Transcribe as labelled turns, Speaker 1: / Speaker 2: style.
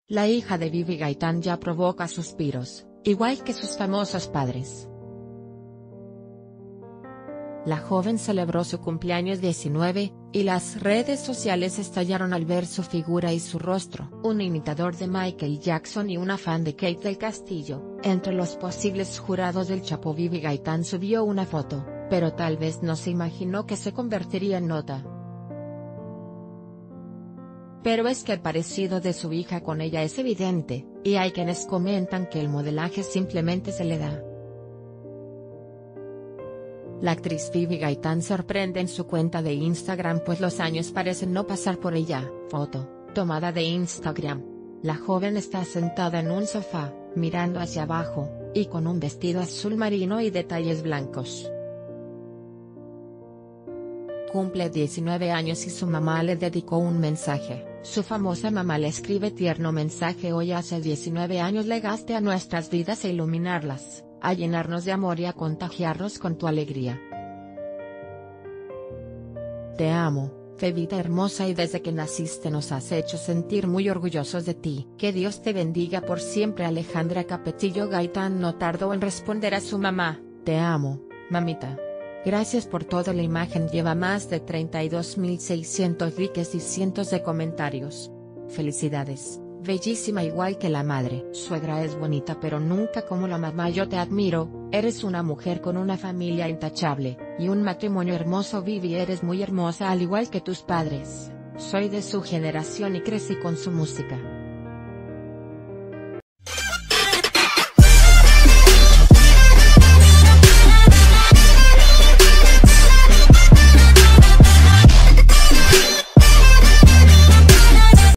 Speaker 1: La hija de Vivi Gaitán ya provoca suspiros, igual que sus famosos padres. La joven celebró su cumpleaños 19, y las redes sociales estallaron al ver su figura y su rostro. Un imitador de Michael Jackson y una fan de Kate del Castillo, entre los posibles jurados del Chapo, Vivi Gaitán subió una foto, pero tal vez no se imaginó que se convertiría en nota. Pero es que el parecido de su hija con ella es evidente, y hay quienes comentan que el modelaje simplemente se le da. La actriz Vivi Gaitán sorprende en su cuenta de Instagram pues los años parecen no pasar por ella. Foto, tomada de Instagram. La joven está sentada en un sofá, mirando hacia abajo, y con un vestido azul marino y detalles blancos. Cumple 19 años y su mamá le dedicó un mensaje. Su famosa mamá le escribe tierno mensaje: hoy hace 19 años llegaste a nuestras vidas a iluminarlas, a llenarnos de amor y a contagiarnos con tu alegría. Te amo, Fevita hermosa, y desde que naciste nos has hecho sentir muy orgullosos de ti. Que Dios te bendiga por siempre. Alejandra Capetillo Gaitán no tardó en responder a su mamá: te amo, mamita. Gracias por todo. La imagen lleva más de 32.600 likes y cientos de comentarios. Felicidades, bellísima igual que la madre. Suegra es bonita pero nunca como la mamá. Yo te admiro, eres una mujer con una familia intachable, y un matrimonio hermoso. Vivi, eres muy hermosa al igual que tus padres. Soy de su generación y crecí con su música.